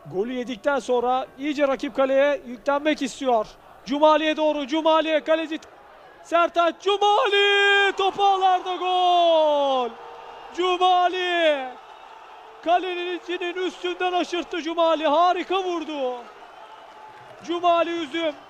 Golü yedikten sonra iyice rakip kaleye yüklenmek istiyor. Cumali'ye doğru. Cumali kaleci Sertaç. Cumali topu ağlarda, gol. Cumali kalenin içinin üstünden aşırttı Cumali. Harika vurdu. Cumali Üzüm